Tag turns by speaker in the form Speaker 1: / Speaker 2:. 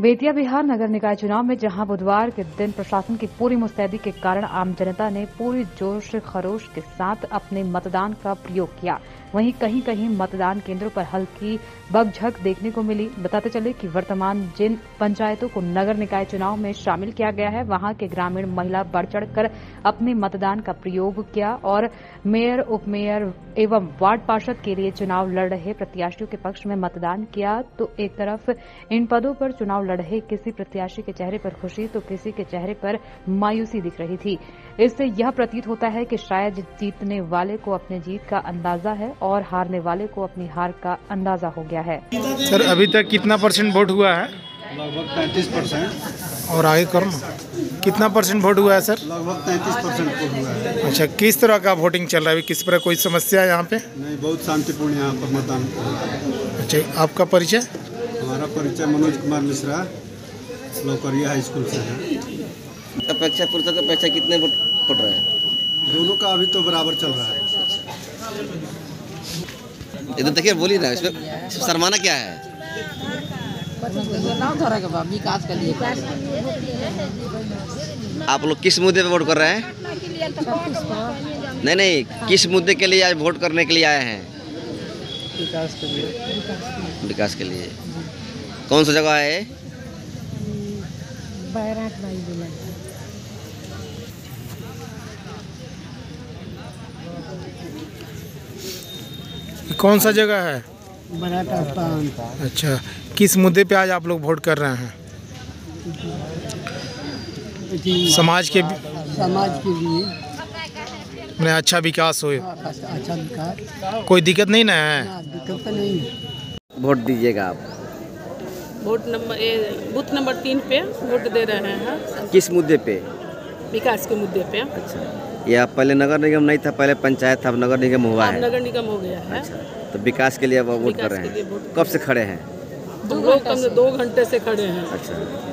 Speaker 1: बेतिया बिहार नगर निकाय चुनाव में जहां बुधवार के दिन प्रशासन की पूरी मुस्तैदी के कारण आम जनता ने पूरी जोश खरोश के साथ अपने मतदान का प्रयोग किया, वहीं कहीं कहीं मतदान केंद्रों पर हल्की बकझक देखने को मिली। बताते चले कि वर्तमान जिन पंचायतों को नगर निकाय चुनाव में शामिल किया गया है, वहां के ग्रामीण महिला बढ़ चढ़कर अपने मतदान का प्रयोग किया और मेयर, उपमेयर एवं वार्ड पार्षद के लिए चुनाव लड़ रहे प्रत्याशियों के पक्ष में मतदान किया। तो एक तरफ इन पदों पर चुनाव लड़ रहे किसी प्रत्याशी के चेहरे पर खुशी तो किसी के चेहरे पर मायूसी दिख रही थी। इससे यह प्रतीत होता है कि शायद जीतने वाले को अपने जीत का अंदाजा है और हारने वाले को अपनी हार का अंदाजा हो गया है।
Speaker 2: सर, अभी तक कितना % वोट हुआ है?
Speaker 3: लगभग 35%।
Speaker 2: और आगे करो, कितना % वोट हुआ है सर?
Speaker 3: लगभग 33% वोट हुआ है।
Speaker 2: अच्छा, किस तरह का वोटिंग चल रहा है? किस तरह कोई समस्या है यहाँ पे?
Speaker 3: नहीं, बहुत शांतिपूर्ण यहाँ पर मतदान।
Speaker 2: अच्छा, आपका परिचय?
Speaker 3: हमारा परिचय मनोज कुमार मिश्रा, लौकरिया हाई स्कूल से है।
Speaker 4: अपेक्षा पुरुषों की अपेक्षा कितने वोट पड़ रहे हैं?
Speaker 3: दोनों का अभी तो बराबर चल रहा है।
Speaker 4: इधर देखिए, बोलिए ना, इसमें शर्माना क्या है?
Speaker 5: विकास के लिए।
Speaker 4: आप लोग किस मुद्दे पे वोट कर रहे हैं? नहीं, किस मुद्दे के लिए आज वोट करने के लिए आए हैं?
Speaker 5: विकास के लिए।
Speaker 4: विकास के लिए। कौन सा जगह है?
Speaker 2: कौन सा जगह है?
Speaker 5: बराटास्थान।
Speaker 2: अच्छा, किस मुद्दे पे आज आप लोग वोट कर रहे हैं? समाज के
Speaker 5: लिए
Speaker 2: मैंने अच्छा विकास हो।
Speaker 5: अच्छा विकास,
Speaker 2: कोई दिक्कत नहीं ना है?
Speaker 5: दिक्कत तो नहीं है।
Speaker 4: वोट दीजिएगा आप।
Speaker 6: बूथ नंबर 3 पे वोट दे रहे हैं।
Speaker 4: किस मुद्दे पे?
Speaker 6: विकास के मुद्दे पे।
Speaker 4: अच्छा, ये आप पहले नगर निगम नहीं था, पहले पंचायत था, अब नगर निगम हुआ है।
Speaker 6: नगर निगम हो गया है।
Speaker 4: अच्छा, तो विकास के लिए अब वोट कर रहे हैं। कब से खड़े हैं?
Speaker 6: 2 घंटे से खड़े हैं।
Speaker 4: अच्छा,